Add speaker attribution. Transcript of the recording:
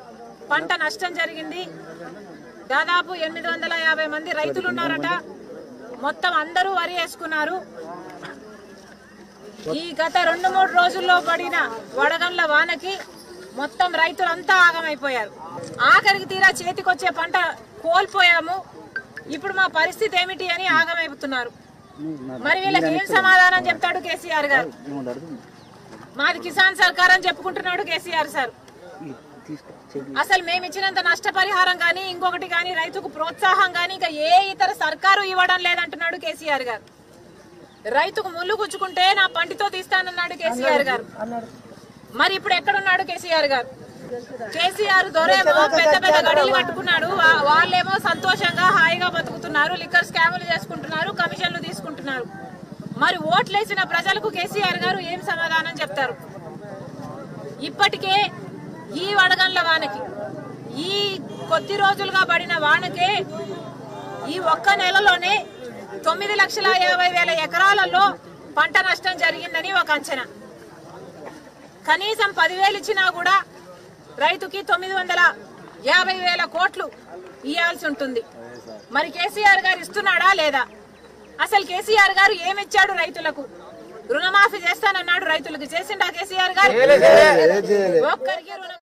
Speaker 1: పంట నష్టం జరిగింది. దాదాపు 850 మంది రైతులు ఉన్నారట. మొత్తం అందరూ వరి వేసుకున్నారు. ఈ గత 2-3 రోజుల్లో పడిన వడగండ్ల వానకి మొత్తం రైతులంతా ఆగమైపోయారు. ఆఖరికి తీరా చేతికొచ్చే పంట కోల్పోయాము. ఇప్పుడు మా పరిస్థితి ఏమిటి అని ఆగమైపోతున్నారు. మరి వీళ్ళకి ఏం సమాధానం చెప్తాడు కేసీఆర్ గారు? మాది కిసాన్ సర్కార్ అని చెప్పుకుంటున్నాడు కేసీఆర్ సార్. అసలు మేము ఇచ్చినంత నష్టపరిహారం కానీ ఇంకొకటి కానీ రైతుకు ప్రోత్సాహం కానీ ఇంకా ఏ ఇతర సర్కారు ఇవ్వడం లేదంటున్నాడు కేసీఆర్ గారు. రైతుకు ముళ్ళు గుచ్చుకుంటే నా పంటితో తీస్తానన్నాడు కేసీఆర్ గారు. మరి ఇప్పుడు ఎక్కడున్నాడు కేసీఆర్ గారు? కేసీఆర్ దొరేమో పెద్ద పెద్ద గడిలు కట్టుకున్నాడు. వాళ్ళేమో సంతోషంగా హాయిగా బతుకుతున్నారు, లిక్కర్ స్కాములు చేసుకుంటున్నారు, కమిషన్లు తీసుకుంటున్నారు. మరి ఓట్లేసిన ప్రజలకు కేసీఆర్ గారు ఏం సమాధానం చెప్తారు? ఇప్పటికే ఈ వడగండ్ల వానకి, ఈ కొద్ది రోజులుగా పడిన వానకే ఈ ఒక్క నెలలోనే 9,50,000 ఎకరాలలో పంట నష్టం జరిగిందని ఒక అంచనా. కనీసం 10,000 ఇచ్చినా కూడా రైతుకి 950,000 కోట్లు ఇవ్వాల్సి ఉంటుంది. మరి కేసీఆర్ గారు ఇస్తున్నాడా లేదా? అసలు కేసీఆర్ గారు ఏమిచ్చాడు రైతులకు? రుణమాఫీ చేస్తానన్నాడు, రైతులకు చేసిండా కేసీఆర్ గారు? ఒక్కరికి